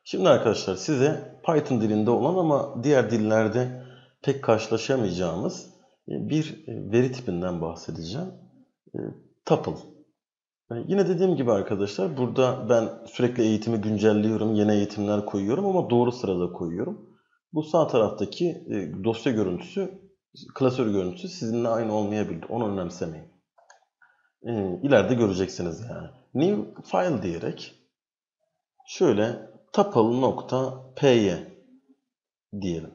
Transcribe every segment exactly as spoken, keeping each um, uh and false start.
Şimdi arkadaşlar size Python dilinde olan ama diğer dillerde pek karşılaşamayacağımız bir veri tipinden bahsedeceğim. Tuple. Yine dediğim gibi arkadaşlar burada ben sürekli eğitimi güncelliyorum, yeni eğitimler koyuyorum ama doğru sırada koyuyorum. Bu sağ taraftaki dosya görüntüsü, klasör görüntüsü sizinle aynı olmayabilir. Onu önemsemeyin. İleride göreceksiniz yani. New file diyerek şöyle tuple.py diyelim.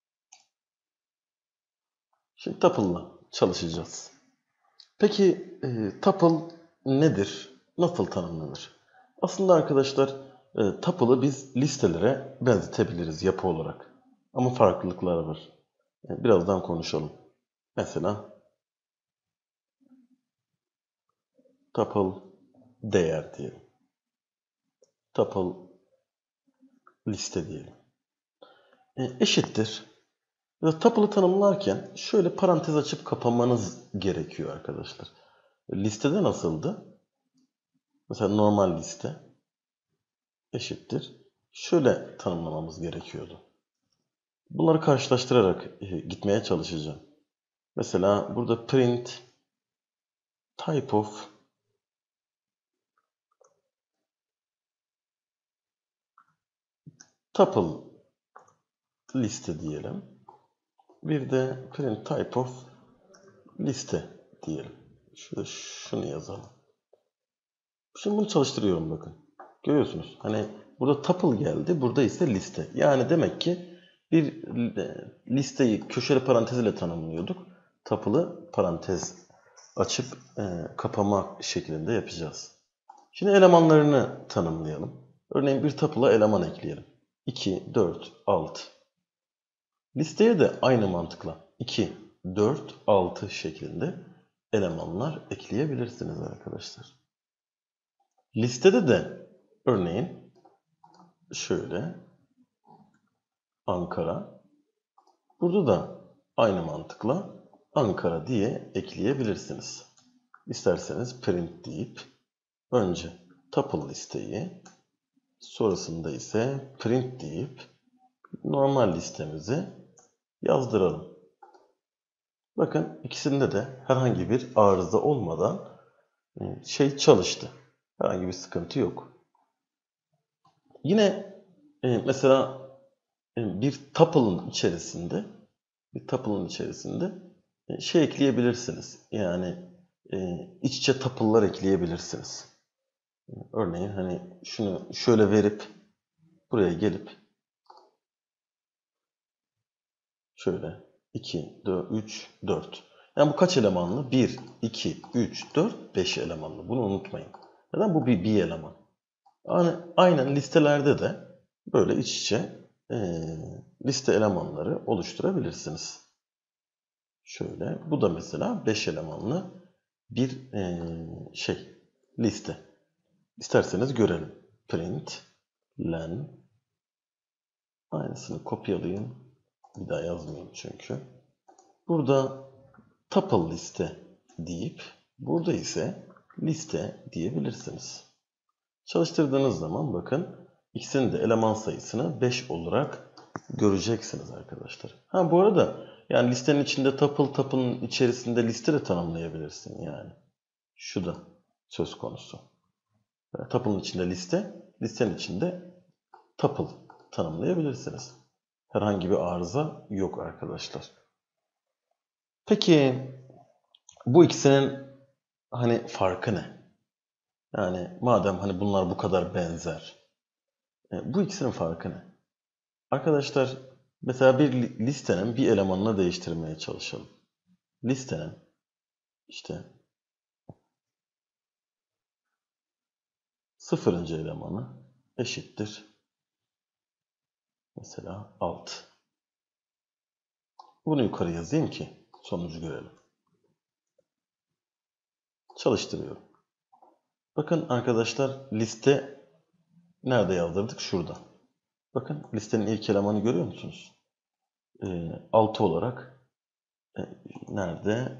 Şimdi tuple'la çalışacağız. Peki e, tuple nedir? Nasıl tanımlanır? Aslında arkadaşlar e, tuple'ı biz listelere benzetebiliriz yapı olarak. Ama farklılıklar var. E, birazdan konuşalım. Mesela tuple değer diyelim. Tuple liste diyelim. E, eşittir. Tuple'ı tanımlarken şöyle parantez açıp kapamanız gerekiyor arkadaşlar. Listede nasıldı? Mesela normal liste eşittir. Şöyle tanımlamamız gerekiyordu. Bunları karşılaştırarak gitmeye çalışacağım. Mesela burada print type of tuple liste diyelim. Bir de print type of liste diyelim. Şurada şunu yazalım. Şimdi bunu çalıştırıyorum bakın. Görüyorsunuz. Hani burada tuple geldi. Burada ise liste. Yani demek ki bir listeyi köşeli parantez ile tanımlıyorduk. Tuple'ı parantez açıp e, kapama şeklinde yapacağız. Şimdi elemanlarını tanımlayalım. Örneğin bir tuple'a eleman ekleyelim. iki, dört, altı. Listeye de aynı mantıkla iki, dört, altı şeklinde elemanlar ekleyebilirsiniz arkadaşlar. Listede de örneğin şöyle Ankara. Burada da aynı mantıkla Ankara diye ekleyebilirsiniz. İsterseniz print deyip önce tuple listeyi, sonrasında ise print deyip normal listemizi yazdıralım. Bakın ikisinde de herhangi bir arıza olmadan şey çalıştı. Herhangi bir sıkıntı yok. Yine mesela bir tuple'ın içerisinde bir tuple'ın içerisinde şey ekleyebilirsiniz. Yani iç içe tuple'lar ekleyebilirsiniz. Örneğin hani şunu şöyle verip buraya gelip şöyle iki, üç, dört. Yani bu kaç elemanlı? bir, iki, üç, dört, beş elemanlı. Bunu unutmayın. Neden? Bu bir, bir eleman. Yani aynen listelerde de böyle iç içe e, liste elemanları oluşturabilirsiniz. Şöyle. Bu da mesela beş elemanlı bir e, şey liste. İsterseniz görelim. Print, len. Aynısını kopyalayayım. Bir daha yazmayayım çünkü. Burada tuple liste deyip burada ise liste diyebilirsiniz. Çalıştırdığınız zaman bakın ikisinin de eleman sayısını beş olarak göreceksiniz arkadaşlar. Ha bu arada yani listenin içinde tuple tuple'ın içerisinde liste de tanımlayabilirsin yani. Şu da söz konusu. Yani tuple'ın içinde liste, listenin içinde tuple tanımlayabilirsiniz. Herhangi bir arıza yok arkadaşlar. Peki bu ikisinin hani farkı ne? Yani madem hani bunlar bu kadar benzer. Bu ikisinin farkı ne? Arkadaşlar mesela bir listenin bir elemanını değiştirmeye çalışalım. Listenin işte sıfırıncı elemanı eşittir. Mesela altı. Bunu yukarı yazayım ki sonucu görelim. Çalıştırıyorum. Bakın arkadaşlar liste nerede yazdırdık? Şurada. Bakın listenin ilk elemanı görüyor musunuz? E, altı olarak e, nerede?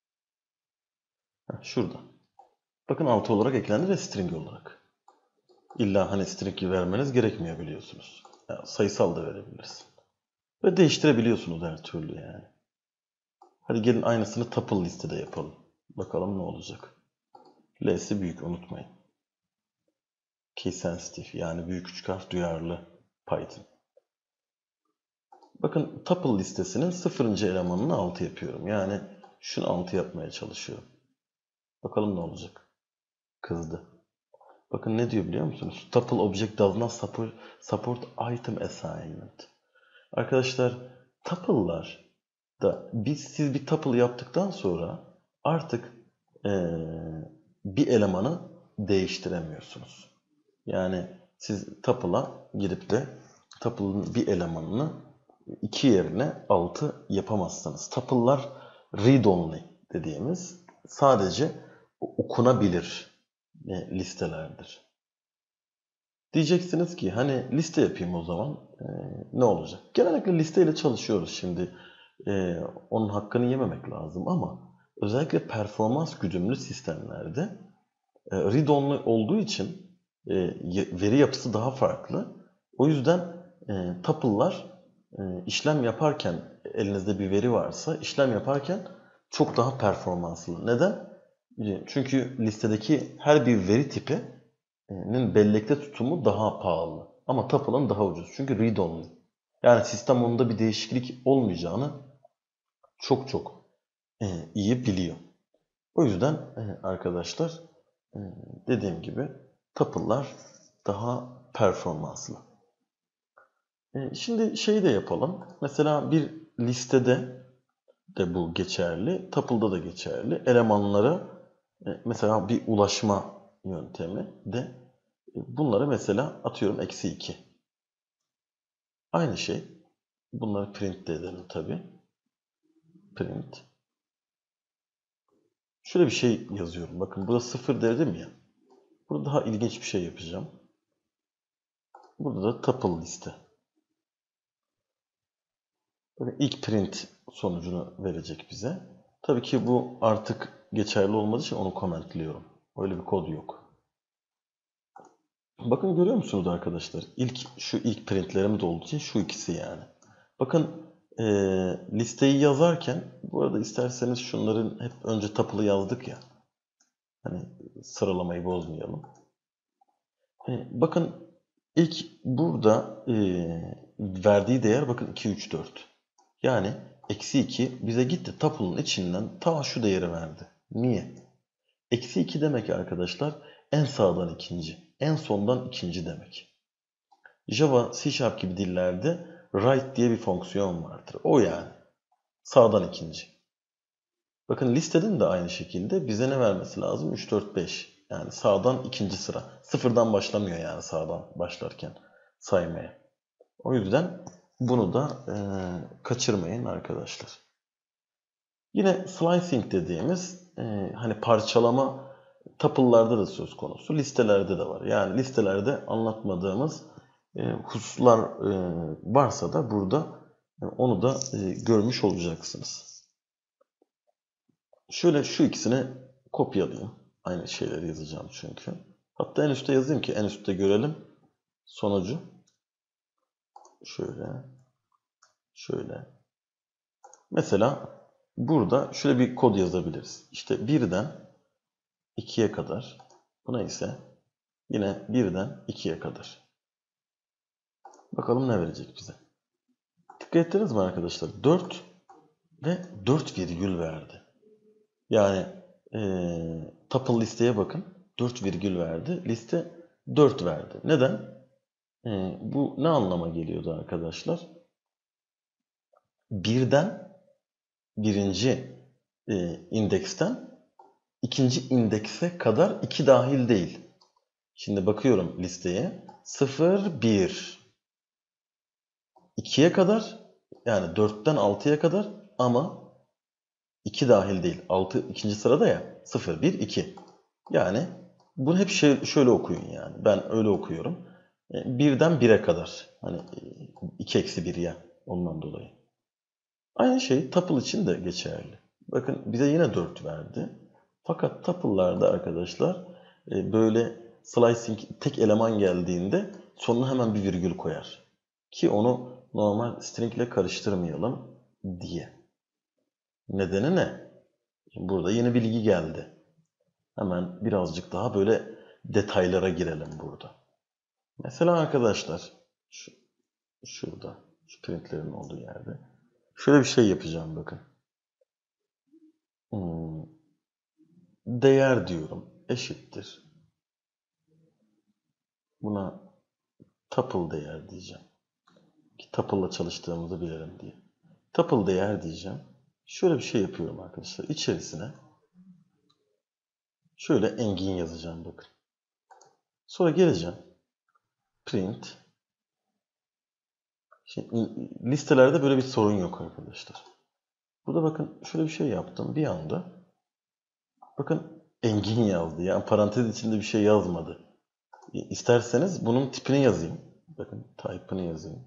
Heh, şurada. Bakın altı olarak eklendi ve string olarak. İlla hani string vermeniz gerekmiyor biliyorsunuz. Yani sayısal da verebilirsin. Ve değiştirebiliyorsunuz her türlü yani. Hadi gelin aynısını tuple listede yapalım. Bakalım ne olacak. L'si büyük, unutmayın. Key sensitive, yani büyük küçük harf duyarlı Python. Bakın tuple listesinin sıfırıncı elemanını altı yapıyorum. Yani şunu altı yapmaya çalışıyorum. Bakalım ne olacak. Kızdı. Bakın ne diyor biliyor musunuz? Tuple object does not support, support item assignment. Arkadaşlar tuple'lar da biz siz bir tuple yaptıktan sonra artık ee, bir elemanı değiştiremiyorsunuz. Yani siz tuple'a girip de tuple'ın bir elemanını iki yerine altı yapamazsınız. Tuple'lar read-only dediğimiz sadece okunabilir listelerdir. Diyeceksiniz ki hani liste yapayım o zaman e, ne olacak? Genellikle listeyle çalışıyoruz şimdi. E, onun hakkını yememek lazım ama özellikle performans güdümlü sistemlerde e, read-only olduğu için e, veri yapısı daha farklı. O yüzden e, tuple'lar e, işlem yaparken elinizde bir veri varsa işlem yaparken çok daha performanslı. Neden? Çünkü listedeki her bir veri tipinin bellekte tutumu daha pahalı. Ama tuple'ın daha ucuz. Çünkü read-only. Yani sistem onda bir değişiklik olmayacağını çok çok e, iyi biliyor. O yüzden e, arkadaşlar e, dediğim gibi tuple'lar daha performanslı. E, şimdi şeyi de yapalım. Mesela bir listede de bu geçerli. Tuple'da da geçerli. Elemanlara e, mesela bir ulaşma yöntemi de e, bunları mesela atıyorum eksi iki. Aynı şey. Bunları print de edelim tabi. Print. Şöyle bir şey yazıyorum. Bakın burada sıfır dedim ya. Burada daha ilginç bir şey yapacağım. Burada da tuple liste. Böyle ilk print sonucunu verecek bize. Tabii ki bu artık geçerli olmadığı için onu commentliyorum. Öyle bir kod yok. Bakın görüyor musunuz arkadaşlar? İlk şu ilk printlerim de olduğu için şu ikisi yani. Bakın e, listeyi yazarken bu arada isterseniz şunların hep önce tuple'ı yazdık ya. Hani sıralamayı bozmayalım. E, bakın ilk burada e, verdiği değer bakın iki, üç, dört. Yani eksi iki bize gitti tuple'ın içinden ta şu değeri verdi. Niye? Eksi iki demek arkadaşlar en sağdan ikinci, en sondan ikinci demek. Java, C Sharp gibi dillerde write diye bir fonksiyon vardır. O yani. Sağdan ikinci. Bakın listenin de aynı şekilde bize ne vermesi lazım? üç, dört, beş. Yani sağdan ikinci sıra. Sıfırdan başlamıyor yani sağdan başlarken saymaya. O yüzden bunu da e, kaçırmayın arkadaşlar. Yine slicing dediğimiz e, hani parçalama tuple'larda da söz konusu. Listelerde de var. Yani listelerde anlatmadığımız e, hususlar e, varsa da burada e, onu da e, görmüş olacaksınız. Şöyle şu ikisini kopyalayayım. Aynı şeyleri yazacağım çünkü. Hatta en üstte yazayım ki en üstte görelim sonucu. Şöyle. Şöyle. Mesela burada şöyle bir kod yazabiliriz. İşte birden ikiye kadar. Buna ise yine birden ikiye kadar. Bakalım ne verecek bize. Dikkat ettiniz mi arkadaşlar? dört ve dört virgül verdi. Yani ee, tuple listeye bakın. dört virgül verdi. Liste dört verdi. Neden? E, bu ne anlama geliyordu arkadaşlar? Birden birinci e, indeksten ikinci indekse kadar iki dahil değil. Şimdi bakıyorum listeye. sıfır, bir, ikiye kadar yani dörtten altıya kadar ama iki dahil değil. altı ikinci sırada ya. sıfır, bir, iki. Yani bunu hep şey, şöyle okuyun yani. Ben öyle okuyorum. birden bire kadar. Hani iki eksi bir ya. Ondan dolayı. Aynı şey tuple için de geçerli. Bakın bize yine dört verdi. Fakat tuple'larda arkadaşlar böyle slicing tek eleman geldiğinde sonuna hemen bir virgül koyar. Ki onu normal string ile karıştırmayalım diye. Nedeni ne? Burada yeni bilgi geldi. Hemen birazcık daha böyle detaylara girelim burada. Mesela arkadaşlar şu, şurada şu printlerin olduğu yerde şöyle bir şey yapacağım bakın. Hmm. Değer diyorum eşittir. Buna tuple değer diyeceğim. Ki tuple'la çalıştığımızı bilelim diye. Tuple değer diyeceğim. Şöyle bir şey yapıyorum arkadaşlar. İçerisine şöyle engin yazacağım bakın. Sonra geleceğim. Print. Şimdi listelerde böyle bir sorun yok arkadaşlar. Burada bakın şöyle bir şey yaptım. Bir anda bakın engin yazdı. Yani parantez içinde bir şey yazmadı. İsterseniz bunun tipini yazayım. Bakın type'ını yazayım.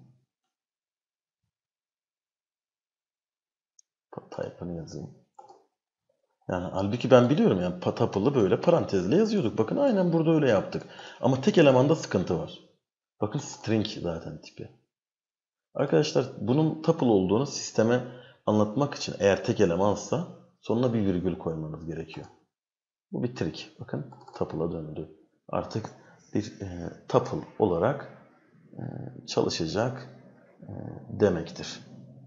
Type'ını yazayım. Yani halbuki ben biliyorum yani tuple'ı böyle parantezle yazıyorduk. Bakın aynen burada öyle yaptık. Ama tek elemanda sıkıntı var. Bakın string zaten tipi. Arkadaşlar bunun tuple olduğunu sisteme anlatmak için eğer tek elemansa sonuna bir virgül koymanız gerekiyor. Bu bir trik. Bakın tuple'a döndü. Artık bir e, tuple olarak e, çalışacak e, demektir.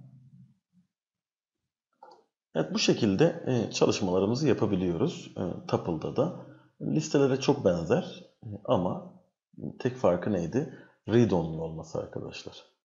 Evet, bu şekilde e, çalışmalarımızı yapabiliyoruz. E, Tuple'da da listelere çok benzer e, ama tek farkı neydi? Read-only olması arkadaşlar.